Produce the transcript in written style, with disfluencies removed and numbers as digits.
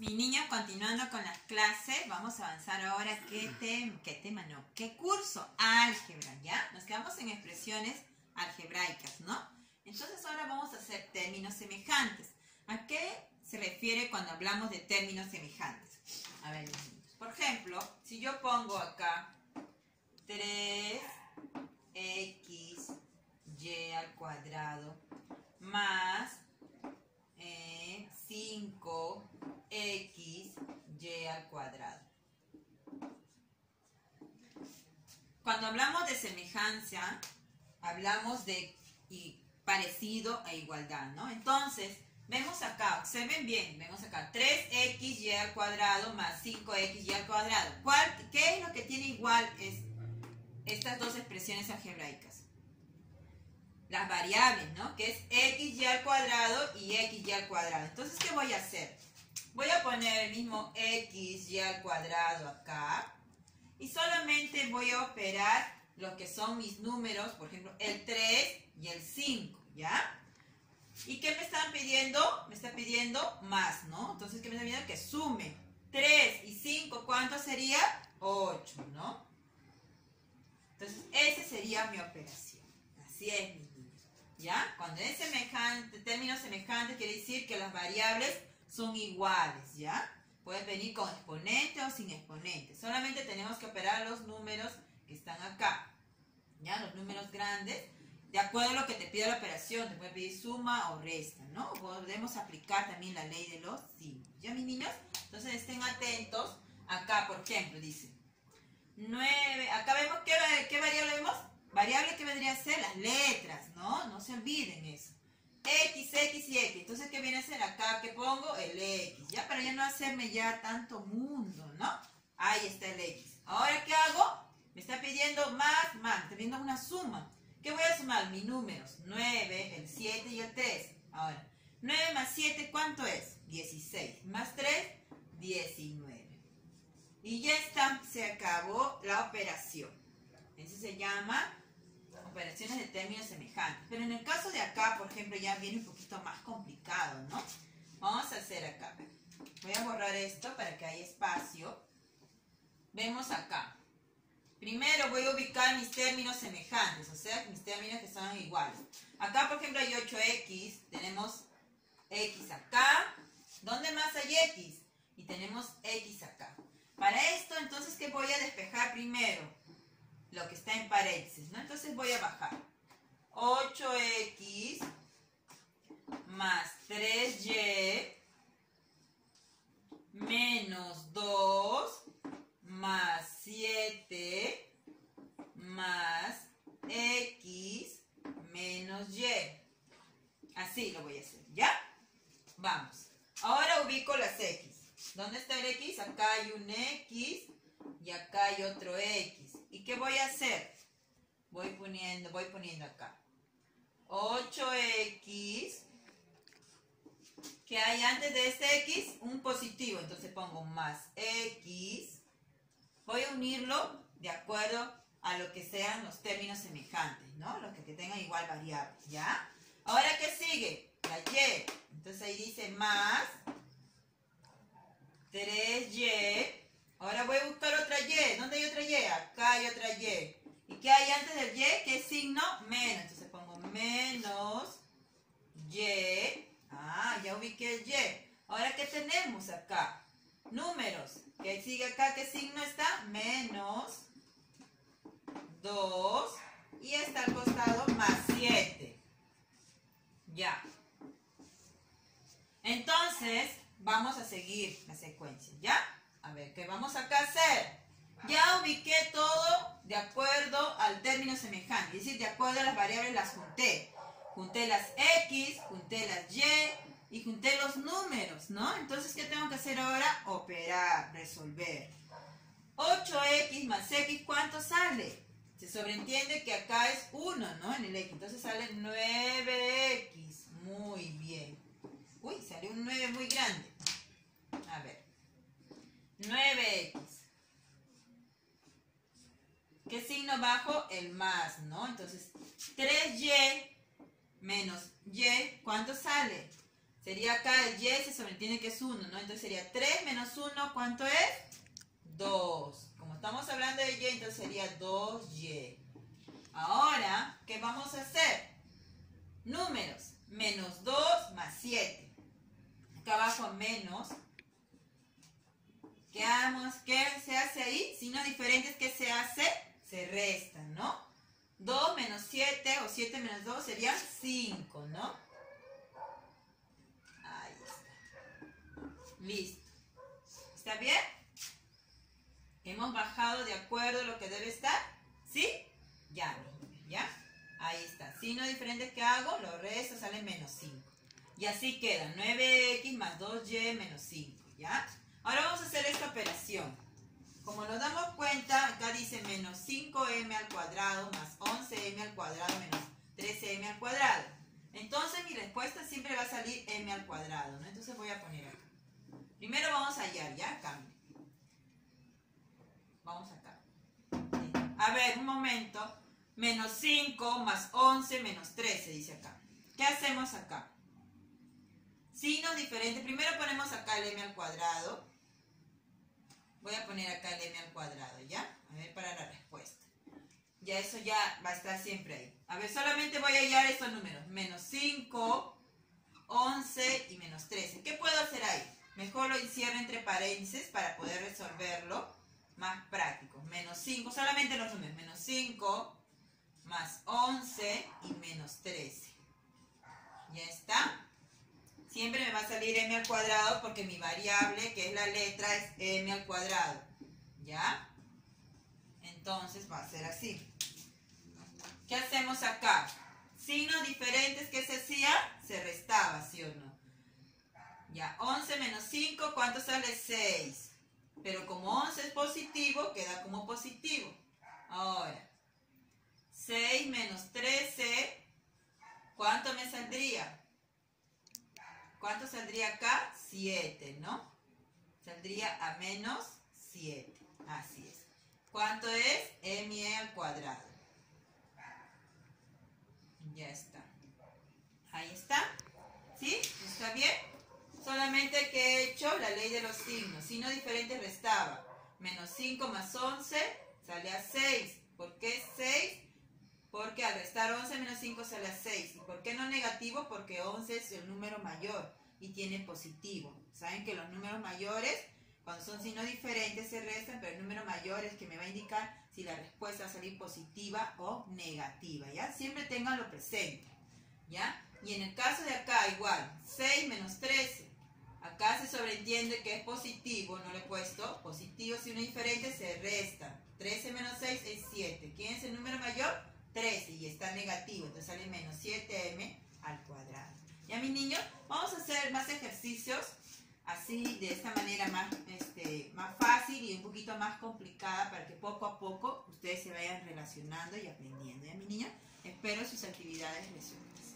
Mis niños, continuando con las clases, vamos a avanzar ahora. ¿Qué curso? Álgebra, ¿ya? Nos quedamos en expresiones algebraicas, ¿no? Entonces ahora vamos a hacer términos semejantes. ¿A qué se refiere cuando hablamos de términos semejantes? A ver, mis niños. Por ejemplo, si yo pongo acá 3xy al cuadrado más 5xy al cuadrado. Cuando hablamos de semejanza, hablamos de parecido e igualdad, ¿no? Entonces, vemos acá, observen bien, vemos acá 3xy al cuadrado más 5xy al cuadrado. ¿Qué es lo que tiene igual estas dos expresiones algebraicas? Las variables, ¿no? Que es xy al cuadrado y xy al cuadrado. Entonces, ¿qué voy a hacer? Voy a poner el mismo xy al cuadrado acá y solamente voy a operar lo que son mis números, por ejemplo, el 3 y el 5, ¿ya? ¿Y qué me están pidiendo? Me está pidiendo más, ¿no? Entonces, ¿qué me están pidiendo? Que sume 3 y 5, ¿cuánto sería? 8, ¿no? Entonces, esa sería mi operación. Así es, mis niños. ¿Ya? Cuando es semejante, términos semejantes, quiere decir que las variables son iguales, ¿ya? Pueden venir con exponente o sin exponente. Solamente tenemos que operar los números que están acá, ¿ya? Los números grandes, de acuerdo a lo que te pide la operación. Te puede pedir suma o resta, ¿no? Podemos aplicar también la ley de los símbolos. ¿Ya, mis niños? Entonces, estén atentos. Acá, por ejemplo, dice 9. Acá vemos, ¿qué variable vemos? Variable que vendría a ser las letras, ¿no? No se olviden eso. X, X y X. Entonces, ¿qué viene a ser acá? ¿Qué pongo? El X, ¿ya? Para ya no hacerme ya tanto mundo, ¿no? Ahí está el X. Ahora, ¿qué hago? Me está pidiendo más. Me está pidiendo una suma. ¿Qué voy a sumar? Mis números. 9, el 7 y el 3. Ahora, 9 más 7, ¿cuánto es? 16. Más 3, 19. Y ya está, se acabó la operación. Eso se llama operaciones de términos semejantes. Pero en el caso de acá, por ejemplo, ya viene un poquito más complicado, ¿no? Vamos a hacer acá. Voy a borrar esto para que haya espacio. Vemos acá. Primero voy a ubicar mis términos semejantes, o sea, mis términos que son iguales. Acá, por ejemplo, hay 8x. Tenemos x acá. ¿Dónde más hay x? Y tenemos x acá. Para esto, entonces, ¿qué voy a despejar primero? Lo que está en paréntesis, ¿no? Entonces voy a bajar 8x más 3y menos 2 más 7 más x menos y. Así lo voy a hacer, ¿ya? Vamos. Ahora ubico las x. ¿Dónde está el x? Acá hay un x y acá hay otro x. ¿Y qué voy a hacer? Voy poniendo acá 8x. ¿Qué hay antes de este x? Un positivo. Entonces pongo más x. Voy a unirlo de acuerdo a lo que sean los términos semejantes, ¿no? Los que tengan igual variable, ¿ya? Ahora, ¿qué sigue? La y. Entonces ahí dice más 3y. Ahora voy a buscar otra y. ¿Dónde hay otra y? Acá hay otra y. ¿Y qué hay antes del y? ¿Qué signo? Menos. Entonces pongo menos y. Ah, ya ubiqué el y. Ahora, ¿qué tenemos acá? Números. ¿Qué sigue acá? ¿Qué signo está? Menos 2. Y está al costado más 7. Ya. Entonces, vamos a seguir la secuencia, ¿ya? A ver, ¿qué vamos acá a hacer? Ya ubiqué todo de acuerdo al término semejante. Es decir, de acuerdo a las variables las junté. Junté las x, junté las y junté los números, ¿no? Entonces, ¿qué tengo que hacer ahora? Operar, resolver. 8x más x, ¿cuánto sale? Se sobreentiende que acá es 1, ¿no? En el x. Entonces sale 9x. Muy bien. Uy, salió un 9 muy grande. A ver. 9x. ¿Qué signo bajo? El más, ¿no? Entonces, 3y menos y, ¿cuánto sale? Sería acá el y se sobreentiende que es 1, ¿no? Entonces sería 3 menos 1, ¿cuánto es? 2. Como estamos hablando de y, entonces sería 2y. Ahora, ¿qué vamos a hacer? Números. Menos 2 más 7. Acá abajo menos. ¿Qué se hace ahí? Signos diferentes, ¿qué se hace? Se restan, ¿no? 2 menos 7 o 7 menos 2 serían 5, ¿no? Ahí está. Listo. ¿Está bien? Hemos bajado de acuerdo a lo que debe estar. ¿Sí? Ya, ¿ya? Ahí está. Signos diferentes que hago, lo resto sale menos 5. Y así queda 9x más 2y menos 5, ¿ya? Ahora vamos a hacer esta operación. Como nos damos cuenta, acá dice menos 5m al cuadrado más 11m al cuadrado menos 13m al cuadrado. Entonces mi respuesta siempre va a salir m al cuadrado, ¿no? Entonces voy a poner acá. Primero vamos a hallar, ¿ya? Cambio. Vamos acá. A ver, un momento. Menos 5 más 11 menos 13, dice acá. ¿Qué hacemos acá? Signos diferentes. Primero ponemos acá el m al cuadrado. Voy a poner acá el m al cuadrado, ¿ya? A ver, para la respuesta. Ya eso ya va a estar siempre ahí. A ver, solamente voy a hallar estos números. Menos 5, 11 y menos 13. ¿Qué puedo hacer ahí? Mejor lo encierro entre paréntesis para poder resolverlo más práctico. Menos 5, solamente los números. Menos 5 más 11 y menos 13. ¿Ya está? Siempre me va a salir m al cuadrado porque mi variable, que es la letra, es m al cuadrado. ¿Ya? Entonces va a ser así. ¿Qué hacemos acá? Signos diferentes, ¿qué se hacía? Se restaba, ¿sí o no? Ya, 11 menos 5, ¿cuánto sale? 6. Pero como 11 es positivo, queda como positivo. Ahora, 6 menos 13, ¿cuánto me saldría? ¿Cuánto saldría acá? 7, ¿no? Saldría a menos 7. Así es. ¿Cuánto es? m al cuadrado. Ya está. Ahí está. ¿Sí? ¿Está bien? Solamente que he hecho la ley de los signos. Signo diferente restaba. Menos 5 más 11 sale a 6. ¿Por qué 6? Porque al restar 11 menos 5 sale a 6. ¿Y por qué no negativo? Porque 11 es el número mayor y tiene positivo. Saben que los números mayores, cuando son signos diferentes, se restan, pero el número mayor es que me va a indicar si la respuesta va a salir positiva o negativa, ¿ya? Siempre tenganlo presente, ¿ya? Y en el caso de acá, igual, 6 menos 13. Acá se sobreentiende que es positivo, no le he puesto positivo, signo diferente, se resta. 13 menos 6 es 7. ¿Quién es el número mayor? 13 y está negativo, entonces sale menos 7m al cuadrado. Ya, mis niños, vamos a hacer más ejercicios así, de esta manera más fácil y un poquito más complicada para que poco a poco ustedes se vayan relacionando y aprendiendo. Ya, mis niños, espero sus actividades resueltas.